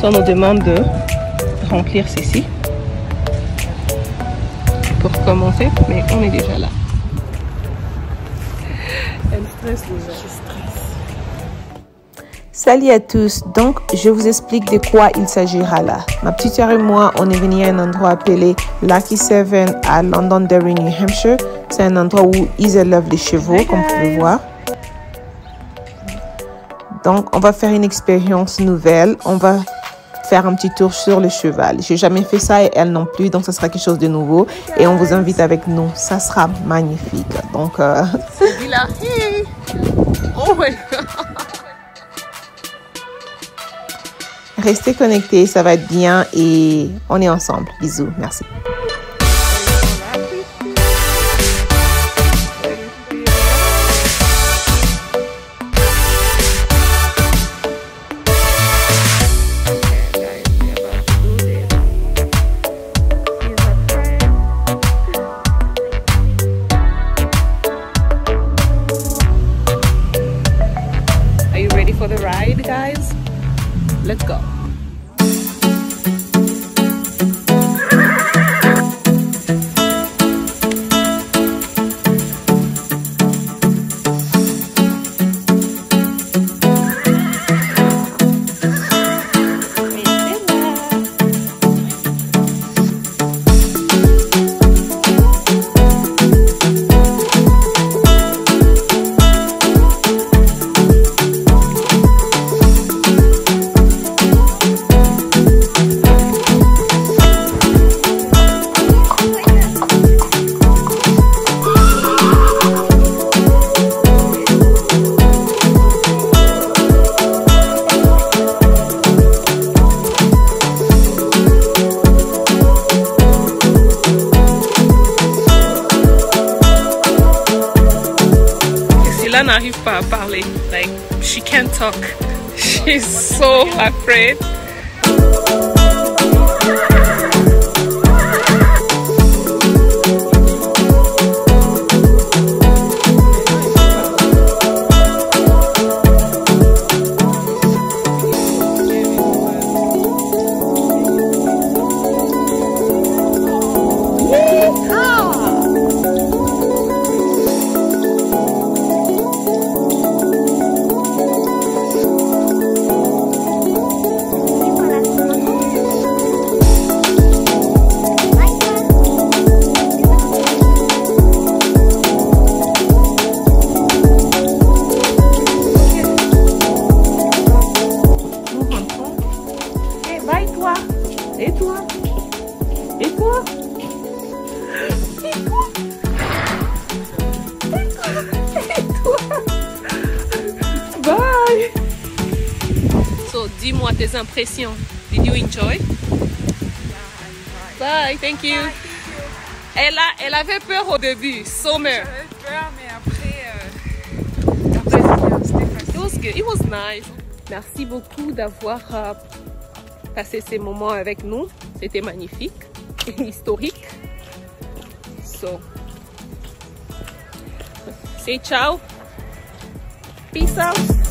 So, on nous demande de remplir ceci pour commencer, mais on est déjà là. Elle stresse déjà. Je stresse. Salut à tous, donc je vous explique de quoi il s'agira là. Ma petite sœur et moi, on est venus à un endroit appelé Lucky Seven à Londonderry, New Hampshire. C'est un endroit où ils élèvent les chevaux, comme vous pouvez voir. Donc, on va faire une expérience nouvelle. On va faire un petit tour sur le cheval. J'ai jamais fait ça et elle non plus, donc ça sera quelque chose de nouveau. Et on vous invite avec nous. Ça sera magnifique. Donc, c'est là. Hey. Oh my God. Restez connectés, ça va être bien et on est ensemble. Bisous, merci. Are you ready for the ride, guys? Let's go. Priscilla n'arrive pas à parler. Like, she can't talk. She's so afraid. Et toi? Et toi? Et toi? Et toi? Bye! So, dis-moi tes impressions. Did you enjoy? Bye, thank you. Elle avait peur au début, Sommer. J'avais peur, mais après c'était facile. It was good, it was nice. Merci beaucoup d'avoir passé ces moments avec nous. C'était magnifique et historique. So, say ciao. Peace out.